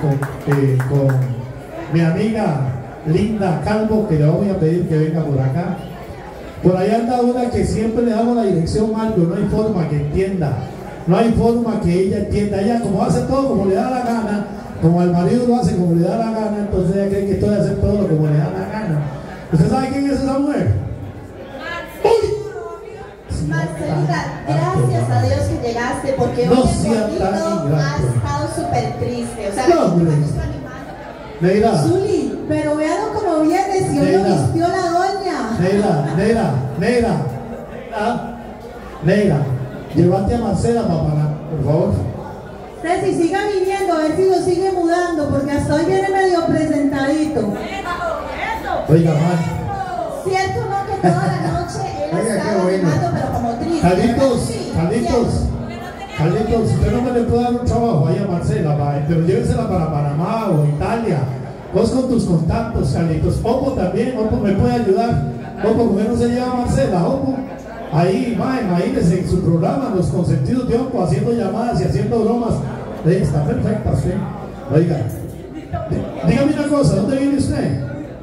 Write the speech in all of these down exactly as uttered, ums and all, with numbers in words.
con, eh, con mi amiga Linda Calvo, que le voy a pedir que venga por acá. Por ahí anda una que siempre le damos la dirección mal, pero no hay forma que entienda. No hay forma que ella entienda. Ella, como hace todo como le da la gana, como al marido lo hace como le da la gana, entonces ella cree que esto de hacer todo como le da la gana. ¿Usted sabe quién es esa mujer? Marcelita, gracias a Dios que llegaste, porque no hoy sea el tan bonito ha estado súper triste. O sea, no, hombre. Neira. Zuli, pero vean cómo viene, si hoy lo vistió la doña. Neira, Neira, Neira, Neira, Neira, llévate a Marcela, papá, por favor. Ceci, siga viniendo, a ver si lo sigue mudando, porque hasta hoy viene medio presentadito. Oiga, man. Cierto, no, que toda la noche él ha estado animando, pero como triste. Carlitos, Sí, Carlitos, Carlitos, usted no me le puede dar un trabajo ahí a Marcela, va, pero llévesela para Panamá o Italia. Vos con tus contactos, Carlitos. Opo también, Opo me puede ayudar. Opo, ¿por qué no se lleva a Marcela? Opo. Ahí, ma, imagínese en su programa, Los Consentidos de Opo, haciendo llamadas y haciendo bromas. Ahí está perfecta, sí. Oiga, dígame una cosa, ¿dónde viene usted?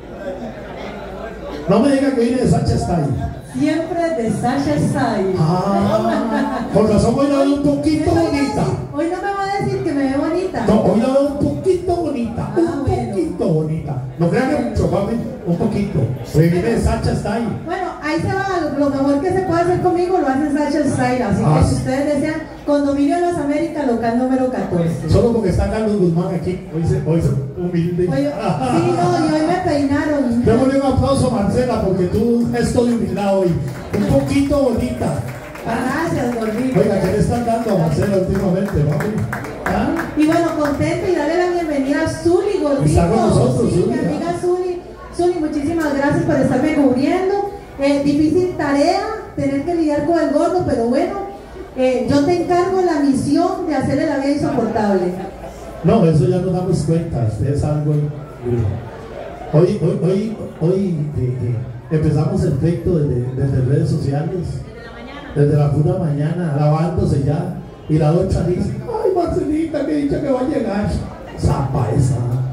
No me diga que viene de Sacha Style. Siempre de Sasha Style. Ah, con razón hoy la veo un poquito bonita. Hoy no me va a decir que me ve bonita. No, hoy la veo un poquito bonita. Ah, un bueno. poquito bonita. No crean que mucho, papi, un poquito. Porque viene de Sacha Style. Bueno, ahí se va, lo mejor que se puede hacer conmigo lo hace Sasha Style. Así Ah, que sí. si ustedes desean, Condominio Las Américas, local número catorce. Solo porque está Carlos Guzmán aquí. Hoy se, hoy se humilde. Oye, sí, no, y hoy me peinaron. Démosle un aplauso a Marcela porque tú un gesto de humildad hoy. Un poquito bonita. Gracias, gordito. Oiga, ¿qué le están dando a Marcela últimamente, mami? ¿Ah? Y bueno, contento y darle la bienvenida a Zuli, gordito. Está con nosotros, sí, Zuli, mi ¿no? amiga Zuli. Zuli, muchísimas gracias por estarme cubriendo. Eh, difícil tarea, tener que lidiar con el gordo, pero bueno, eh, yo te encargo la misión de hacerle la vida insoportable. No, eso ya nos damos cuenta. Usted es algo. Hoy, hoy, hoy, hoy eh, eh, empezamos el proyecto desde, desde redes sociales. Desde la mañana. Desde la puta mañana, lavándose ya. Y la otra dice, ay Marcelita, que dicha que va a llegar. Zapa esa.